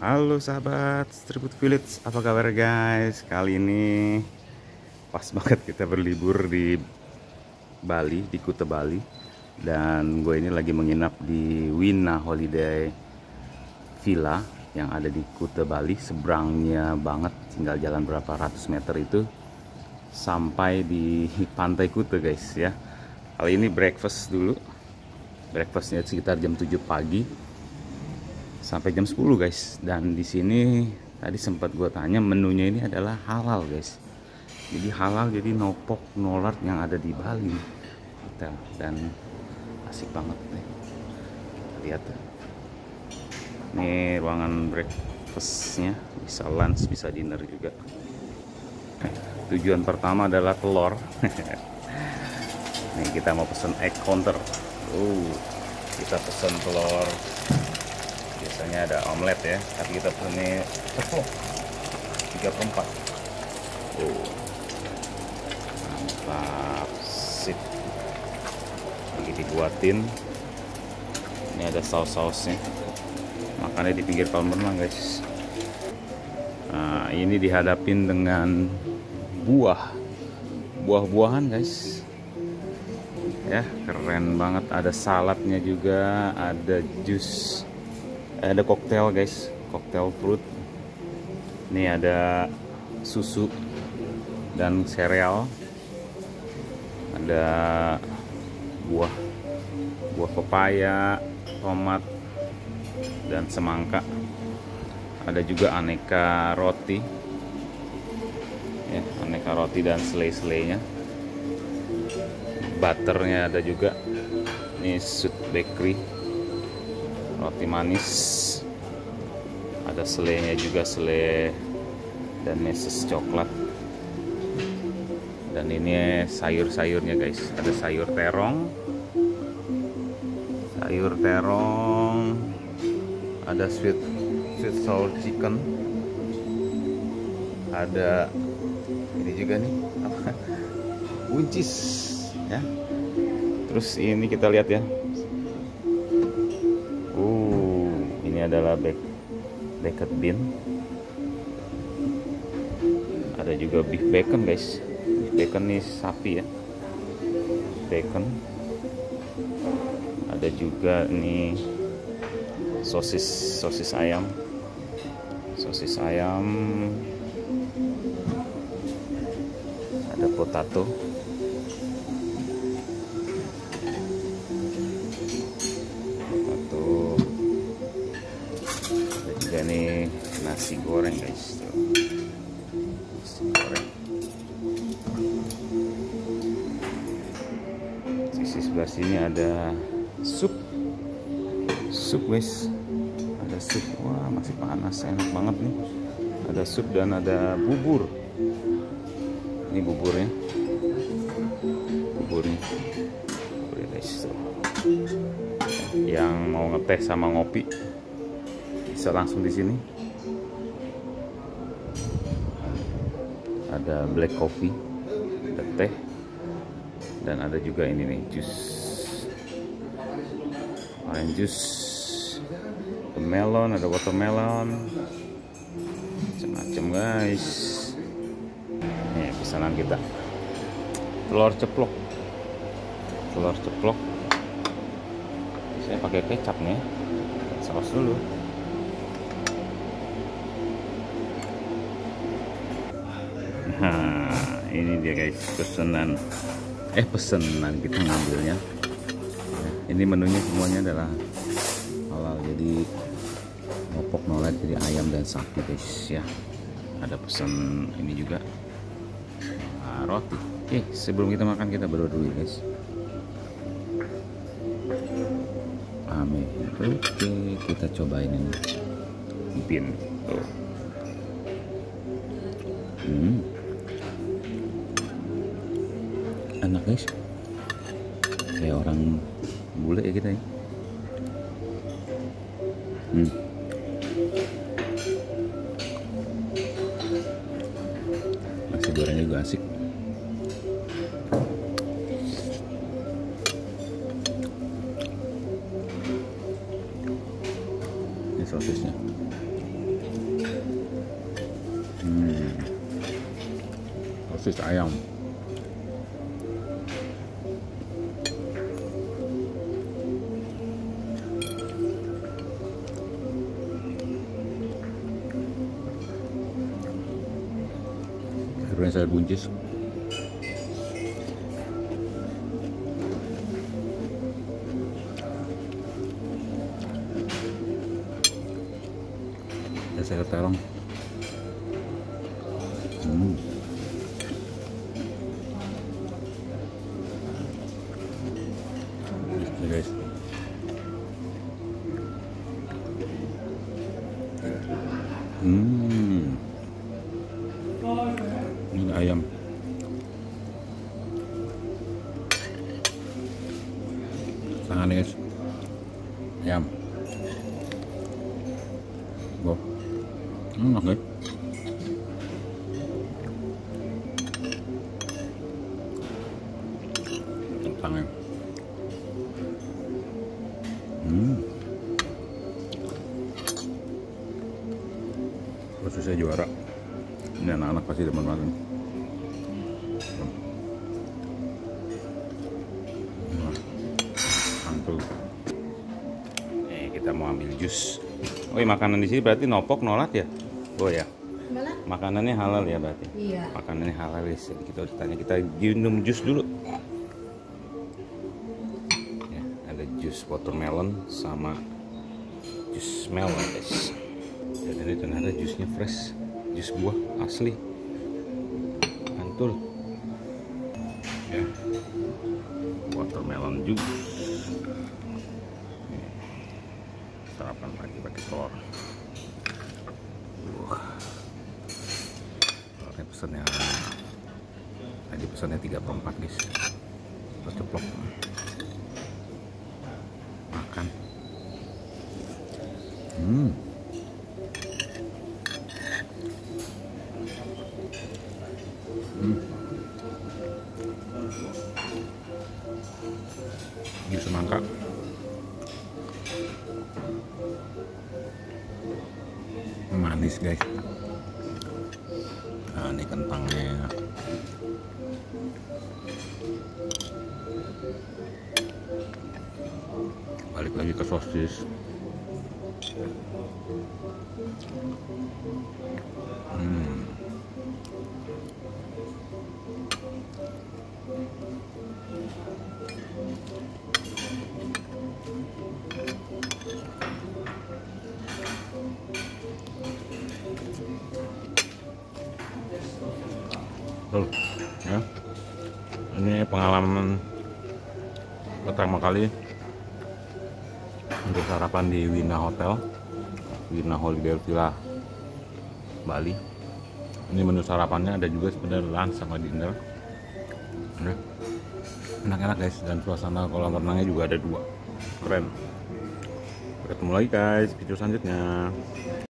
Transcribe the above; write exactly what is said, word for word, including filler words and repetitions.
Halo sahabat Streetfood Village, apa kabar guys? Kali ini pas banget kita berlibur di Bali, di Kuta Bali. Dan gue ini lagi menginap di Wina Holiday Villa yang ada di Kuta Bali. Seberangnya banget, tinggal jalan berapa ratus meter itu sampai di pantai Kuta guys ya. Kali ini breakfast dulu. Breakfastnya sekitar jam tujuh pagi sampai jam sepuluh guys. Dan di sini tadi sempat gue tanya, menunya ini adalah halal guys. Jadi halal, jadi no pork no lard yang ada di Bali kita. Dan asik banget nih, kita lihat tuh. Ini ruangan breakfastnya, bisa lunch bisa dinner juga. Tujuan pertama adalah telur. Nih kita mau pesen egg counter. Uh, kita pesen telur. Biasanya ada omelet ya, tapi kita pesen ini ceplok tiga per empat. Oh, mantap, sip. Lagi dibuatin. Ini ada saus-sausnya. Makannya di pinggir kolam renang guys. Nah, ini dihadapin dengan buah, buah-buahan guys. Ya, keren banget. Ada saladnya juga, ada jus, ada koktail guys, koktail fruit. Ini ada susu dan sereal. Ada buah, buah pepaya, tomat, dan semangka. Ada juga aneka roti, ya, aneka roti dan selai-selainya. Butternya ada juga. Ini Sud Bakery, roti manis. Ada selainya juga, selai dan meses coklat. Dan ini sayur-sayurnya guys. Ada sayur terong, sayur terong, ada sweet sweet sour chicken, ada ini juga nih apa, buncis ya. Terus ini kita lihat ya. Uh, ini adalah baked baked bean. Ada juga beef bacon guys. Beef bacon nih sapi ya. Bacon. Ada juga nih sosis sosis ayam. Sosis ayam. Ada potato. Ini nasi goreng guys, tuh. Nasi goreng. Sisi sebelah sini ada sup, sup guys. Ada sup, wah masih panas, enak banget nih. Ada sup dan ada bubur. Ini buburnya, buburnya, buburnya guys. Tuh. Yang mau ngeteh sama ngopi bisa langsung di sini. Ada black coffee, ada teh, dan ada juga ini nih jus, orange juice, ada melon, ada watermelon, macam-macam guys. Nih pesanan kita, telur ceplok, telur ceplok. Saya pakai kecap nih, saus dulu. Nah, ini dia guys pesanan, eh pesanan kita ngambilnya. Ini menunya semuanya adalah halal, jadi ngopok nolak, jadi ayam dan sapi guys ya. Ada pesan ini juga, nah, roti. Oke, sebelum kita makan kita berdoa dulu guys. Amin. Oke, kita cobain ini bin. Oh. Hmm. Enak guys, kayak orang bule ya kita ya. Hmm. Nasi gorengnya juga asik. Ini sosisnya. Hmm. Sosis ayam. Akhirnya saya buncis. Ya, saya terong. Hmm. Ini guys. Hmm. Ini ayam. Tangan nih guys. Ayam. Wow. Hmm, oke. Okay. Kentangnya. Hmm. Sosisnya juara. Ini anak-anak pasti demen banget. Mantul. Nih kita mau ambil jus. Oh iya, makanan di sini berarti nopok nolat ya? Oh ya. Mana? Makanannya halal ya berarti? Iya. Makanannya halal ya. Jadi kita harus tanya, kita minum jus dulu. Ya, ada jus watermelon sama jus melon guys. Dan ini ternyata jusnya fresh, jus buah asli. Mantul. Ya. Watermelon jus. Sarapan pagi pakai telur. Uh. Telurnya pesannya tadi pesannya tiga per empat guys. Kita ceplok. Makan. Hmm. Hmm. Jus semangka. Manis guys. Nah, ini kentangnya. Balik lagi ke sosis. Hmm. Tuh, ya. Ini pengalaman pertama kali untuk sarapan di Wina Hotel, Wina Holiday Villa Bali. Ini menu sarapannya ada juga sebenarnya lunch sama dinner. Ya. Enak-enak guys, dan suasana kolam renangnya juga ada dua, keren. Ketemu lagi guys video selanjutnya.